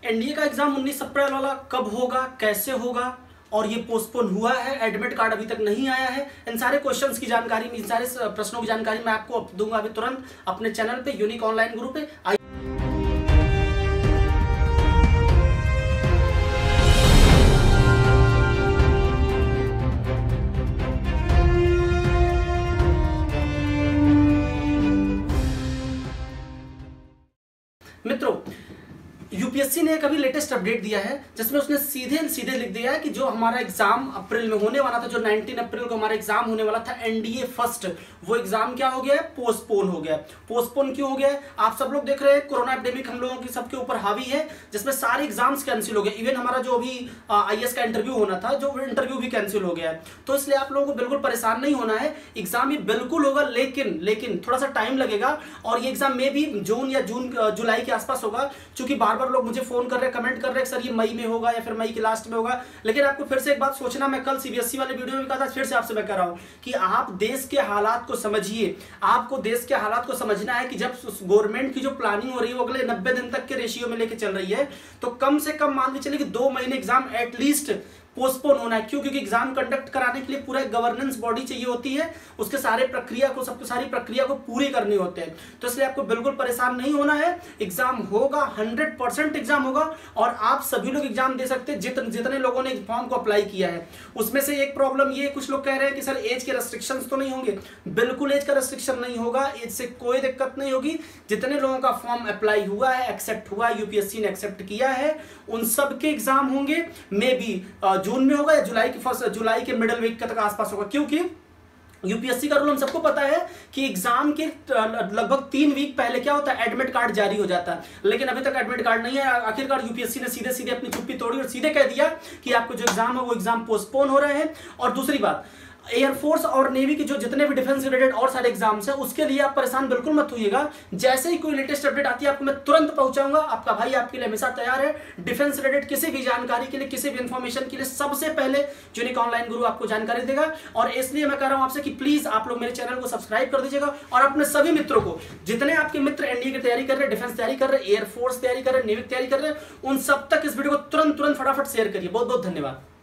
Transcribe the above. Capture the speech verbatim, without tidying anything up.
NDA का exam उन्नीस अप्रैल वाला कब होगा, कैसे होगा और ये पोस्टपोन हुआ है, एडमिट कार्ड अभी तक नहीं आया है, इन सारे क्वेश्चंस की जानकारी, इन सारे प्रश्नों की जानकारी मैं आपको दूंगा अभी तुरंत अपने चैनल पे, यूनिक ऑनलाइन गुरु पे। मित्रों, यूपीएससी ने एक अभी लेटेस्ट अपडेट दिया है जिसमें उसने सीधे सीधे लिख दिया है कि जो हमारा एग्जाम अप्रैल में होने वाला था, जो उन्नीस अप्रैल को हमारा एग्जाम होने वाला था एनडीए फर्स्ट, वो एग्जाम क्या हो गया है, पोस्टपोन हो गया है। पोस्टपोन क्यों हो गया है? आप सब लोग देख रहे हैं कोरोना एपिडेमिक हम लोगों की सबके ऊपर हावी है, जिसमें सारे एग्जाम्स कैंसिल हो गए। इवन हमारा जो अभी आईएएस का इंटरव्यू होना था, जो इंटरव्यू भी कैंसिल हो गया है। तो इसलिए आप लोगों को बिल्कुल परेशान नहीं होना है, एग्जाम ये बिल्कुल होगा, लेकिन लेकिन थोड़ा सा टाइम लगेगा और ये एग्जाम में भी जून या जून जुलाई के आसपास होगा। क्योंकि बार बार लोग मुझे फोन कर रहे हैं, कमेंट कर रहे हैं सर ये मई में होगा या फिर मई के लास्ट में होगा। लेकिन आपको फिर से एक बात सोचना, मैं कल सीबीएसई वाले वीडियो में कहा था, फिर से आपसे मैं कह रहा हूं कि आप देश के हालात को समझिए। आपको देश के हालात को समझना है कि जब गवर्नमेंट की जो प्लानिंग हो रही है वो अगले नब्बे दिन तक के रेशियो में लेके चल रही है, तो कम से कम मान के चलिए कि दो महीने एग्जाम एटलीस्ट पोस्टपोन होना है। क्यों? क्योंकि एग्जाम कंडक्ट कराने के लिए पूरा गवर्नेंस बॉडी चाहिए होती है, उसके सारे प्रक्रिया को सब सारी प्रक्रिया को पूरी करनी होते हैं। तो इसलिए आपको बिल्कुल परेशान नहीं होना है, एग्जाम होगा, हंड्रेड परसेंट एग्जाम होगा और आप सभी लोग एग्जाम दे सकते हैं जितने जितने लोगों ने फॉर्म को अप्लाई किया है। उसमें से एक प्रॉब्लम ये, कुछ लोग कह रहे हैं कि सर एज के रेस्ट्रिक्शंस तो नहीं होंगे। बिल्कुल एज का रेस्ट्रिक्शन नहीं होगा, एज से कोई दिक्कत नहीं होगी। जितने लोगों का फॉर्म अप्लाई हुआ है, एक्सेप्ट हुआ, यूपीएससी ने एक्सेप्ट किया है, उन सबके एग्जाम होंगे। मे बी जून में होगा या जुलाई की फर्स्ट जुलाई के मिडिल वीक तक आसपास होगा। क्योंकि यूपीएससी का रूल हम सबको पता है कि एग्जाम के लगभग तीन वीक पहले क्या होता है, एडमिट कार्ड जारी हो जाता है। लेकिन अभी तक एडमिट कार्ड नहीं है। आखिरकार यूपीएससी ने सीधे सीधे अपनी चुप्पी तोड़ी और सीधे कह दिया कि आपको जो एग्जाम है वो एग्जाम पोस्टपोन हो रहे हैं। और दूसरी बात, एयरफोर्स और नेवी के जो जितने भी डिफेंस रिलेटेड और सारे एग्जाम्स हैं, उसके लिए आप परेशान बिल्कुल मत होइएगा। जैसे ही कोई लेटेस्ट अपडेट आती है आपको मैं तुरंत पहुंचाऊंगा। आपका भाई आपके लिए हमेशा तैयार है। डिफेंस रिलेटेड किसी भी जानकारी के लिए, किसी भी इंफॉर्मेशन के लिए सबसे पहले यूनिक ऑनलाइन गुरु आपको जानकारी देगा। और इसलिए मैं कह रहा हूं आपसे कि प्लीज आप लोग मेरे चैनल को सब्सक्राइब कर दीजिएगा और अपने सभी मित्रों को, जितने आपके मित्र एनडीए की तैयारी कर रहे हैं, डिफेंस तैयारी कर रहे हैं, एयरफोर्स तैयारी कर रहे हैं, नेवी तैयारी कर रहे हैं, उन सब तक इस वीडियो को तुरंत तुरंत फटाफट शेयर करिए। बहुत बहुत धन्यवाद।